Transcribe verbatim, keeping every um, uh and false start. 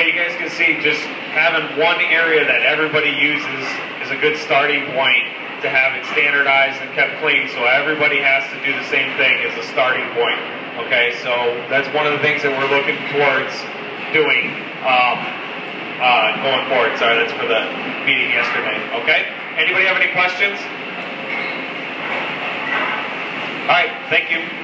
you guys can see, just having one area that everybody uses is a good starting point to have it standardized and kept clean, so everybody has to do the same thing as a starting point. Okay, so that's one of the things that we're looking towards doing um, uh, going forward. Sorry, that's for the meeting yesterday. Okay, anybody have any questions? All right, thank you.